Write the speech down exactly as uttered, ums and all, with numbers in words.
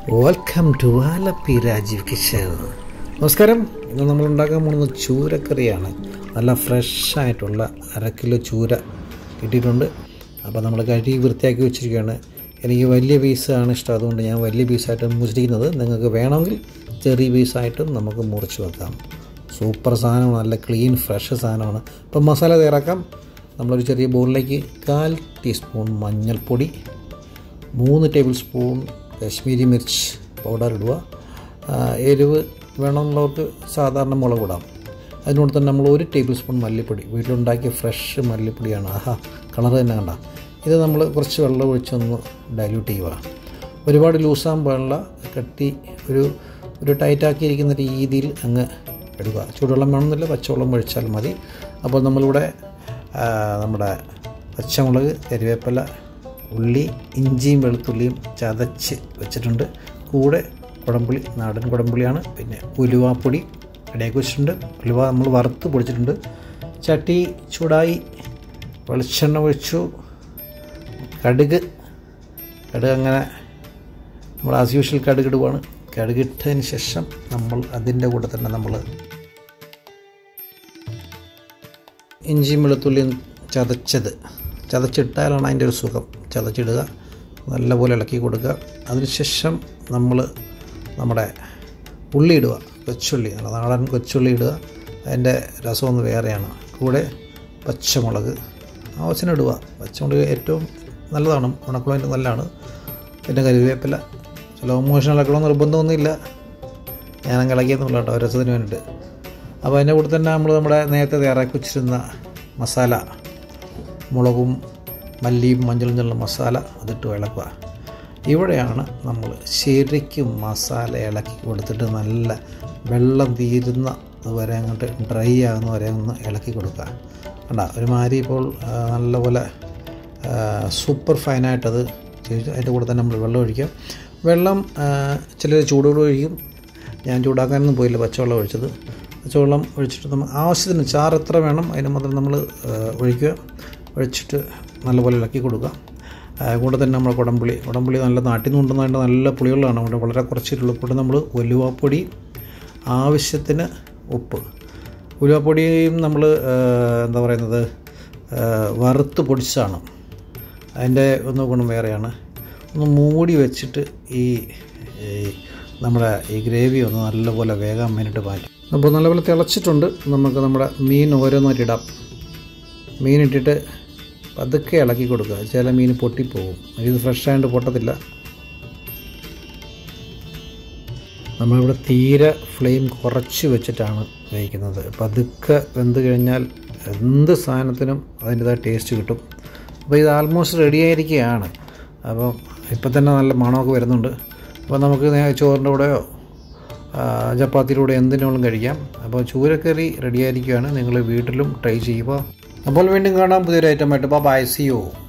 Welcome to Alleppey Rajeev kitchen. നമസ്കാരം. ഇന്ന് നമ്മൾ ഉണ്ടാക്കാൻ പോകുന്നത് ചൂരക്കറിയാണ്. നല്ല ഫ്രഷായിട്ടുള്ള അര കിലോ ചൂര കിട്ടിയിട്ടുണ്ട്. അപ്പോൾ നമ്മൾ കഴുകി വൃത്തിയാക്കി വെച്ചിരിക്കുകയാണ്. എനിക്ക് വലിയ പീസാണ് ഇഷ്ടം, അതുകൊണ്ട് ഞാൻ വലിയ പീസായിട്ട് മുറിച്ചിരിക്കുന്നത്. നിങ്ങൾക്ക് വേണമെങ്കിൽ ചെറിയ പീസായിട്ടും നമുക്ക് മുറിച്ച് വെക്കാം. സൂപ്പർ സാധനമാണ്, നല്ല ക്ലീൻ ഫ്രഷ് സാധനമാണ്. അപ്പം മസാല തയ്യാറാക്കാം. നമ്മളൊരു ചെറിയ ബൗളിലേക്ക് കാൽ ടീസ്പൂൺ മഞ്ഞൾപ്പൊടി, മൂന്ന് ടേബിൾ സ്പൂൺ കശ്മീരി മിർച്ച് പൗഡർ ഇടുക. എരിവ് വേണമെന്നുള്ളവർക്ക് സാധാരണ മുളക് ഇടാം. അതിനോട് തന്നെ നമ്മൾ ഒരു ടേബിൾ സ്പൂൺ മല്ലിപ്പൊടി, വീട്ടിലുണ്ടാക്കിയ ഫ്രഷ് മല്ലിപ്പൊടിയാണ്. ആഹാ, കളർ തന്നെ കണ്ട. ഇത് നമ്മൾ കുറച്ച് വെള്ളം ഒഴിച്ചൊന്ന് ഡൈല്യൂട്ട് ചെയ്യുക. ഒരുപാട് ലൂസാൻ പാടില്ല, കട്ടി ഒരു ഒരു ടൈറ്റാക്കിയിരിക്കുന്ന രീതിയിൽ അങ്ങ് ഇടുക. ചൂടുവെള്ളം വേണമെന്നില്ല, പച്ചവെള്ളം ഒഴിച്ചാൽ മതി. അപ്പോൾ നമ്മളിവിടെ നമ്മുടെ പച്ചമുളക്, കരിവേപ്പില, ഉള്ളി, ഇഞ്ചിയും വെളുത്തുള്ളിയും ചതച്ച് വെച്ചിട്ടുണ്ട്. കൂടെ കുടംപുളി, നാടൻ കുടംപുളിയാണ്. പിന്നെ ഉലുവാപ്പൊടി റെഡിയാക്കി വെച്ചിട്ടുണ്ട്. ഉലുവ നമ്മൾ വറുത്ത് പൊടിച്ചിട്ടുണ്ട്. ചട്ടി ചൂടായി, വെളിച്ചെണ്ണ ഒഴിച്ചു. കടുക് കടുക് അങ്ങനെ നമ്മൾ ആസ് യൂഷ്വൽ കടുക് ഇടുവാണ്. കടുകിട്ടതിന് ശേഷം നമ്മൾ അതിൻ്റെ കൂടെ തന്നെ നമ്മൾ ഇഞ്ചിയും വെളുത്തുള്ളിയും ചതച്ചത് ചതച്ചിട്ടാലാണ് അതിൻ്റെ ഒരു സുഖം. ചതച്ചിടുക, നല്ലപോലെ ഇളക്കി കൊടുക്കുക. അതിനുശേഷം നമ്മൾ നമ്മുടെ ഉള്ളി ഇടുക, കൊച്ചുള്ളി, നാടൻ കൊച്ചുള്ളി ഇടുക. അതിൻ്റെ രസമൊന്ന് വേറെയാണ്. കൂടെ പച്ചമുളക് ആവശ്യത്തിന് ഇടുക. പച്ചമുളക് ഏറ്റവും നല്ലതാണ്, ഉണക്കുളതിൻ്റെ നല്ലതാണ്. പിന്നെ കറിവേപ്പില. സ്ലോ മോഷൻ ഇളക്കണമെന്ന് നിർബന്ധമൊന്നുമില്ല, ഞാനങ്ങ് ഇളക്കിയെന്നില്ല കേട്ടോ, രസത്തിന് വേണ്ടിയിട്ട്. അപ്പോൾ അതിൻ്റെ കൂടെ തന്നെ നമ്മൾ നമ്മുടെ നേരത്തെ തയ്യാറാക്കി വെച്ചിരുന്ന മസാല, മുളകും മല്ലിയും മഞ്ഞളും ചെല്ലുന്ന മസാല അതിട്ട് ഇളക്കുക. ഇവിടെയാണ് നമ്മൾ ശരിക്കും മസാല ഇളക്കി കൊടുത്തിട്ട് നല്ല വെള്ളം തീരുന്ന വരെ അങ്ങോട്ട് ഡ്രൈ ആകുന്ന വരെ ഒന്ന് ഇളക്കി കൊടുക്കുക. കണ്ട ഒരുമാതിരി ഇപ്പോൾ നല്ലപോലെ സൂപ്പർ ഫൈനായിട്ടത് ചെയ്തു. അതിൻ്റെ കൂടെ തന്നെ നമ്മൾ വെള്ളം ഒഴിക്കുക. വെള്ളം ചിലർ ചൂടുവെള്ളം ഒഴിക്കും. ഞാൻ ചൂടാക്കാനൊന്നും പോയില്ല, പച്ചവെള്ളം ഒഴിച്ചത്. പച്ചവെള്ളം ഒഴിച്ചിട്ട് നമ്മൾ ആവശ്യത്തിന് ചാറ് എത്ര വേണം അതിന് മാത്രം നമ്മൾ ഒഴിക്കുക. ഒഴിച്ചിട്ട് നല്ലപോലെ ഇളക്കി കൊടുക്കുക. കൂടെ തന്നെ നമ്മൾ കുടംപുളി കുടംപുളി നല്ല നാട്ടിൽ നിന്ന് കൊണ്ടുവന്നതിൻ്റെ നല്ല പുളികളാണ്. അവിടെ വളരെ കുറച്ചിട്ടുള്ളൂ. കൂടെ നമ്മൾ ഉലുവാപ്പൊടി, ആവശ്യത്തിന് ഉപ്പ്. ഉലുവാപ്പൊടിയും നമ്മൾ എന്താ പറയുന്നത് വറുത്ത് പൊടിച്ചതാണ്. അതിൻ്റെ ഒന്ന് ഗുണം വേറെയാണ്. ഒന്ന് മൂടി വെച്ചിട്ട് ഈ നമ്മുടെ ഈ ഗ്രേവി ഒന്ന് നല്ലപോലെ വേഗം വേണ്ടിയിട്ട് മാറ്റി. അപ്പോൾ നല്ലപോലെ തിളച്ചിട്ടുണ്ട്. നമുക്ക് നമ്മുടെ മീൻ ഓരോന്നായിട്ട് ഇടാം. മീനിട്ടിട്ട് പതുക്കെ ഇളക്കി കൊടുക്കുക. ചില മീൻ പൊട്ടിപ്പോകും, ഇത് ഫ്രഷായിട്ട് പൊട്ടത്തില്ല. നമ്മളിവിടെ തീരെ ഫ്ലെയിം കുറച്ച് വെച്ചിട്ടാണ് വേവിക്കുന്നത്. പതുക്കെ വെന്ത് കഴിഞ്ഞാൽ എന്ത് സാധനത്തിനും അതിൻ്റെതായ ടേസ്റ്റ് കിട്ടും. അപ്പോൾ ഇത് ആൾമോസ്റ്റ് റെഡിയായിരിക്കുകയാണ്. അപ്പം ഇപ്പം തന്നെ നല്ല മണമൊക്കെ വരുന്നുണ്ട്. അപ്പോൾ നമുക്ക് ചോറിൻ്റെ കൂടെയോ ചപ്പാത്തിയിലൂടെ എന്തിനോളം കഴിക്കാം. അപ്പോൾ ചൂരക്കറി റെഡിയായിരിക്കുകയാണ്. നിങ്ങൾ വീട്ടിലും ട്രൈ ചെയ്യുക. അപ്പോൾ വീണ്ടും കാണാം പുതിയൊരു ഐറ്റമായിട്ട്. By, see you.